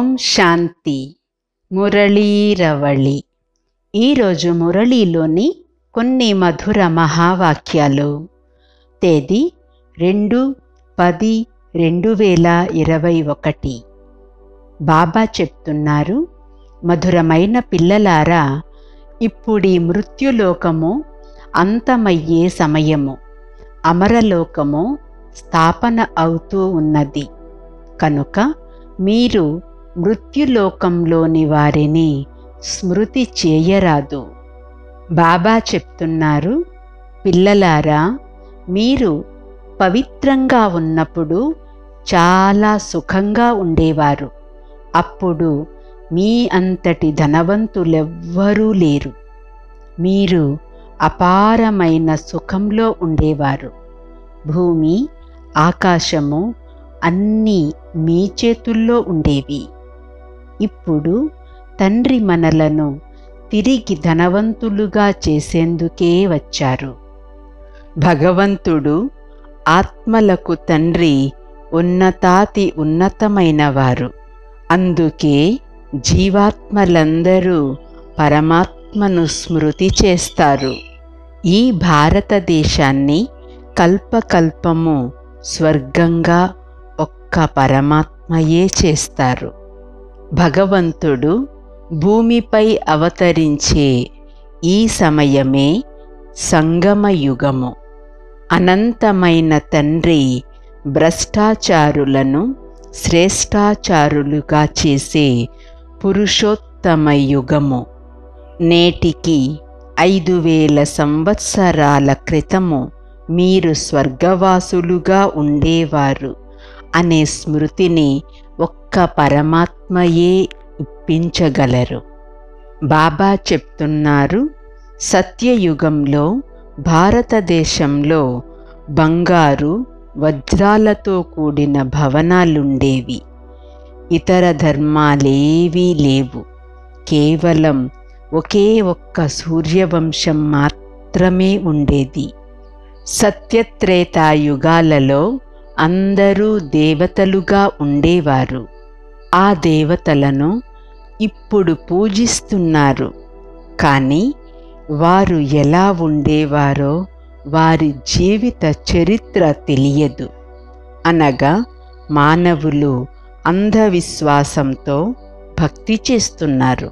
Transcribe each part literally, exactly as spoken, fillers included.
ఓం శాంతి. మురళీ రవళి. ఈరోజు మురళీలోని కొన్ని మధుర మహావాక్యాలు. తేదీ రెండు పది రెండు వేల ఇరవై ఒకటి. బాబా చెప్తున్నారు, మధురమైన పిల్లలారా, ఇప్పుడీ మృత్యులోకము అంతమయ్యే సమయము, అమరలోకము స్థాపన అవుతూ ఉన్నది. కనుక మీరు మృత్యులోకంలోని వారిని స్మృతి చేయరాదు. బాబా చెప్తున్నారు, పిల్లలారా, మీరు పవిత్రంగా ఉన్నప్పుడు చాలా సుఖంగా ఉండేవారు. అప్పుడు మీ అంతటి ధనవంతులెవ్వరూ లేరు. మీరు అపారమైన సుఖంలో ఉండేవారు. భూమి, ఆకాశము అన్నీ మీ చేతుల్లో ఉండేవి. ఇప్పుడు తండ్రి మనలను తిరిగి ధనవంతులుగా చేసేందుకే వచ్చారు. భగవంతుడు ఆత్మలకు తండ్రి ఉన్నతాతి ఉన్నతమైనవారు. అందుకే జీవాత్మలందరూ పరమాత్మను స్మృతి చేస్తారు. ఈ భారతదేశాన్ని కల్పకల్పము స్వర్గంగా ఒక్క పరమాత్మయే చేస్తారు. భగవంతుడు భూమిపై అవతరించే ఈ సమయమే సంగమయుగము. అనంతమైన తండ్రి భ్రష్టాచారులను శ్రేష్టాచారులుగా చేసే పురుషోత్తమ యుగము. నేటికి ఐదు వేల సంవత్సరాల క్రితము మీరు స్వర్గవాసులుగా ఉండేవారు అనే స్మృతిని ఒక్క పరమాత్మయే ఇప్పించగలరు. బాబా చెప్తున్నారు, సత్యయుగంలో భారతదేశంలో బంగారు వజ్రాలతో కూడిన భవనాలుండేవి. ఇతర ధర్మాలేవీ లేవు. కేవలం ఒకే ఒక్క సూర్యవంశం మాత్రమే ఉండేది. సత్యత్రేతాయుగాలలో అందరూ దేవతలుగా ఉండేవారు. ఆ దేవతలను ఇప్పుడు పూజిస్తున్నారు. కానీ వారు ఎలా ఉండేవారో వారి జీవిత చరిత్ర తెలియదు. అనగా మానవులు అంధవిశ్వాసంతో భక్తి చేస్తున్నారు.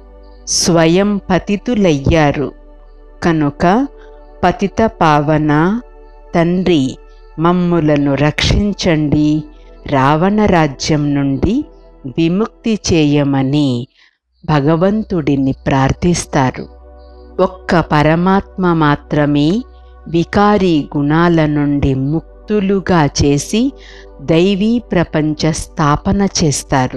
స్వయం పతితులయ్యారు. కనుక పతిత పావన తండ్రి, మమ్ములను రక్షించండి, రావణ రాజ్యం నుండి విముక్తి చేయమని భగవంతుడిని ప్రార్థిస్తారు. ఒక్క పరమాత్మ మాత్రమే వికారీ గుణాల నుండి ముక్తులుగా చేసి దైవీ ప్రపంచ స్థాపన చేస్తారు.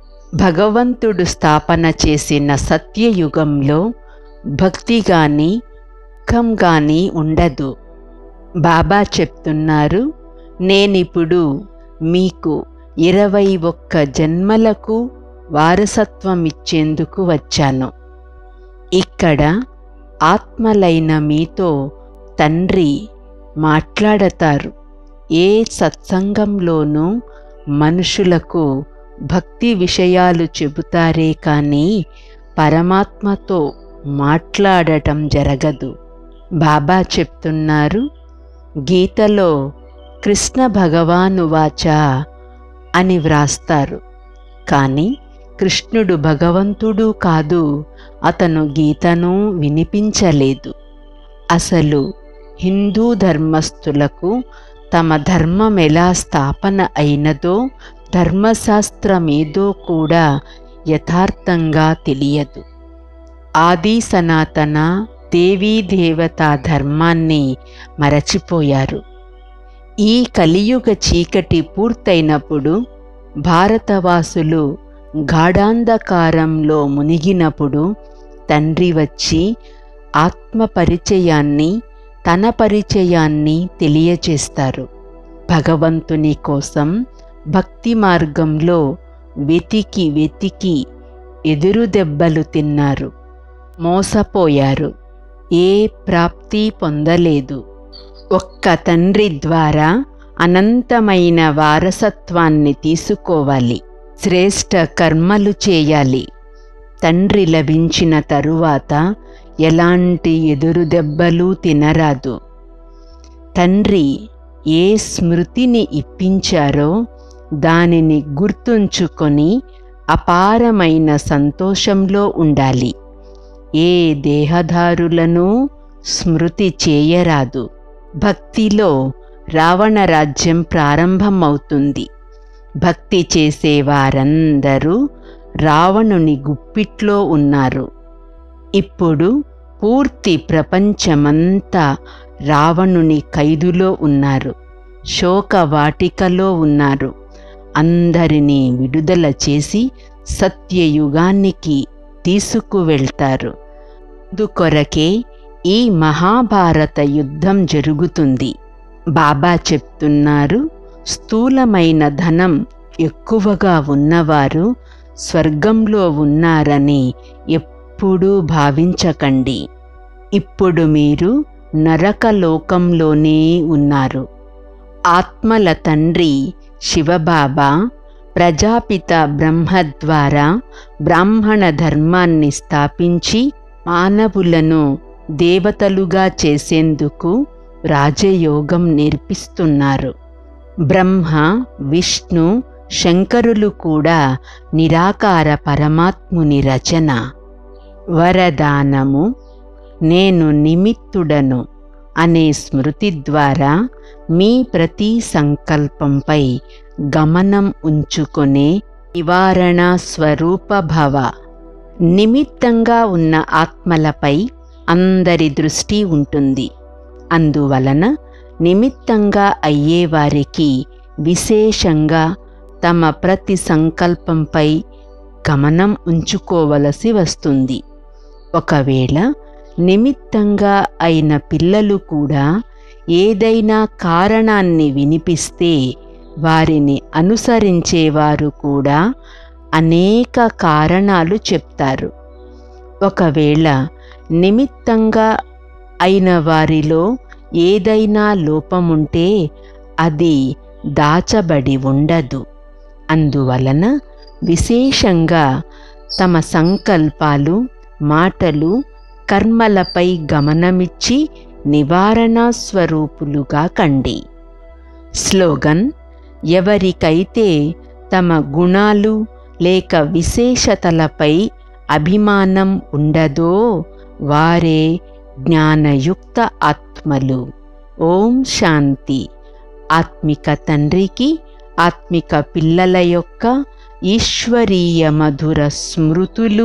భగవంతుడు స్థాపన చేసిన సత్యయుగంలో భక్తి గాని దుఃఖం గాని ఉండదు. బాబా చెప్తున్నారు, నేనిప్పుడు మీకు ఇరవై ఒక్క జన్మలకు వారసత్వం ఇచ్చేందుకు వచ్చాను. ఇక్కడ ఆత్మలైన మీతో తండ్రి మాట్లాడతారు. ఏ సత్సంగంలోనూ మనుషులకు భక్తి విషయాలు చెబుతారే కానీ పరమాత్మతో మాట్లాడటం జరగదు. బాబా చెప్తున్నారు, గీతలో కృష్ణ భగవానువాచ అని వ్రాస్తారు. కానీ కృష్ణుడు భగవంతుడు కాదు. అతను గీతను వినిపించలేదు. అసలు హిందూ ధర్మస్థులకు తమ ధర్మం ఎలా స్థాపన అయినదో, ధర్మశాస్త్రమేదో కూడా యథార్థంగా తెలియదు. ఆది సనాతన దేవీ దేవతా ధర్మాన్ని మరచిపోయారు. ఈ కలియుగ చీకటి పూర్తయినప్పుడు, భారతవాసులు గాఢాంధకారంలో మునిగినప్పుడు తండ్రి వచ్చి ఆత్మ పరిచయాన్ని, తన పరిచయాన్ని తెలియచేస్తారు. భగవంతుని కోసం భక్తి మార్గంలో వెతికి వెతికి ఎదురు దెబ్బలు తిన్నారు, మోసపోయారు, ఏ ప్రాప్తి పొందలేదు. ఒక్క తండ్రి ద్వారా అనంతమైన వారసత్వాన్ని తీసుకోవాలి. శ్రేష్ఠ కర్మలు చేయాలి. తండ్రి లభించిన తరువాత ఎలాంటి ఎదురు దెబ్బలు తినరాదు. తండ్రి ఏ స్మృతిని ఇప్పించారో దానిని గుర్తుంచుకొని అపారమైన సంతోషంలో ఉండాలి. ఏ దేహదారులను స్మృతి చేయరాదు. భక్తిలో రావణ రాజ్యం ప్రారంభమవుతుంది. భక్తి చేసేవారందరూ రావణుని గుప్పిట్లో ఉన్నారు. ఇప్పుడు పూర్తి ప్రపంచమంతా రావణుని ఖైదులో ఉన్నారు. శోకవాటికలో ఉన్నారు. అందరినీ విడుదల చేసి సత్యయుగానికి తీసుకువెళ్తారు. అందుకొరకే ఈ మహాభారత యుద్ధం జరుగుతుంది. బాబా చెప్తున్నారు, స్థూలమైన ధనం ఎక్కువగా ఉన్నవారు స్వర్గంలో ఉన్నారని ఎప్పుడూ భావించకండి. ఇప్పుడు మీరు నరకలోకంలోనే ఉన్నారు. ఆత్మల తండ్రి శివబాబా ప్రజాపిత బ్రహ్మ ద్వారా బ్రాహ్మణ ధర్మాన్ని స్థాపించి మానవులను దేవతలుగా చేసేందుకు రాజయోగం నేర్పిస్తున్నారు. బ్రహ్మ, విష్ణు, శంకరులు కూడా నిరాకార పరమాత్ముని రచన. వరదానము: నేను నిమిత్తుడను అనే స్మృతి ద్వారా మీ ప్రతి సంకల్పంపై గమనం ఉంచుకునే నివారణ స్వరూప భవ. నిమిత్తంగా ఉన్న ఆత్మలపై అందరి దృష్టి ఉంటుంది. అందువలన నిమిత్తంగా అయ్యేవారికి విశేషంగా తమ ప్రతి సంకల్పంపై గమనం ఉంచుకోవలసి వస్తుంది. ఒకవేళ నిమిత్తంగా అయిన పిల్లలు కూడా ఏదైనా కారణాన్ని వినిపిస్తే వారిని అనుసరించేవారు కూడా అనేక కారణాలు చెప్తారు. ఒకవేళ నిమిత్తంగా అయిన వారిలో ఏదైనా లోపముంటే అది దాచబడి ఉండదు. అందువలన విశేషంగా తమ సంకల్పాలు, మాటలు, కర్మలపై గమనమిచ్చి నివారణ స్వరూపులుగా కండి. స్లోగన్: ఎవరికైతే తమ గుణాలు లేక విశేషతలపై అభిమానం ఉండదో వారే జ్ఞానయుక్త ఆత్మలు. ఓం శాంతి. ఆత్మిక తండ్రికి ఆత్మిక పిల్లల యొక్క ఈశ్వరీయ మధుర స్మృతులు,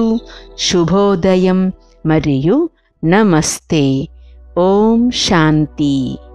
శుభోదయం మరియు నమస్తే. ఓం శాంతి.